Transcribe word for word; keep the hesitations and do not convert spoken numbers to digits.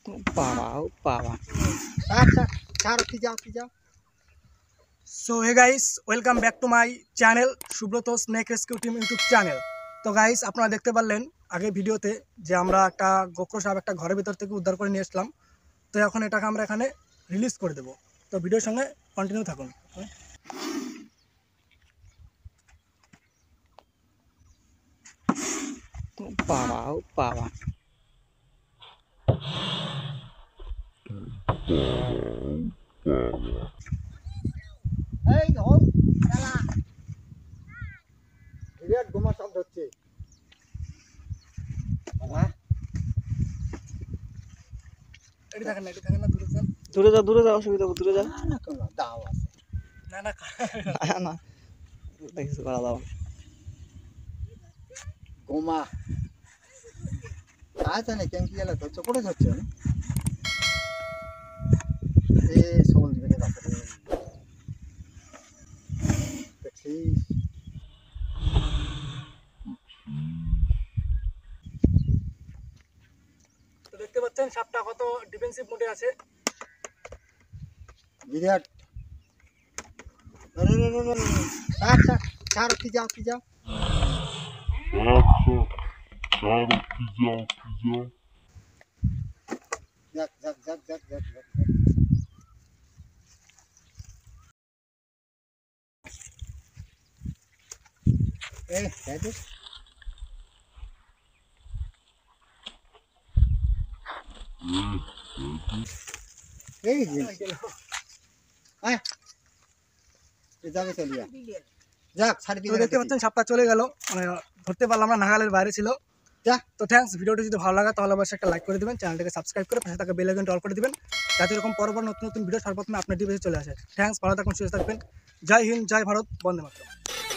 বাবা ও বাবা। আচ্ছা ছাড়, কি যাও কি যাও। So hey guys, welcome back to my channel Subrata snake rescue team YouTube channel. তো গাইস, আপনারা দেখতে পারলেন আগে ভিডিওতে যে আমরা একটা গোখরো সাপ একটা ঘরের ভিতর থেকে উদ্ধার করে নিয়ে আসলাম। তো এখন এটাকে আমরা এখানে রিলিজ করে দেবো। তো ভিডিওর সঙ্গে কন্টিনিউ থাকুন। বাবা ও বাবা। এই ধর চালা, বিরাট গোমা সব ধরছে বাবা। এটি থাকেন না, এটি থাকেন না, দূরে যান। দূরে যাও দূরে যাও, অসুবিধা হবে, দূরে যাও। না না কোনো দাও আছে না না না না কিছু করা দাও। গোমা আচ্ছা না কেন কি গেলে ধরছে, কোটে ধরছে এ সবল দিবে কাছে দেখছিস। তো দেখতে পাচ্ছেন সাপটা কত ডিফেন্সিভ মোডে আছে। বিরাট। আচ্ছা ছাড়, কি যাও কি যাও। যাক যাক যাক যাক যাক যাক। এই দেখো এই যে আয় এ যাবে চলিয়া যাক ছাড়ি তো দিয়ে দেখতে পাচ্ছেন সাপটা চলে গেল, মানে ধরতে পারলাম না, নাগালের বাইরে ছিল। যা। তো থ্যাঙ্কস। ভিডিওটি যদি ভালো লাগে তাহলে অবশ্যই একটা লাইক করে দিবেন, চ্যানেলটাকে সাবস্ক্রাইব করে পাশে থাকা বেল আইকনটা অল করে দিবেন, যাতে এরকম পরপর নতুন নতুন ভিডিও সর্বপ্রথমে আপনার ডিভাইসে চলে আসে। থ্যাঙ্কস, ভালো থাকুন, সুস্থ থাকবেন। জয় হিন্দ, জয় ভারত, বন্দে মাতরম।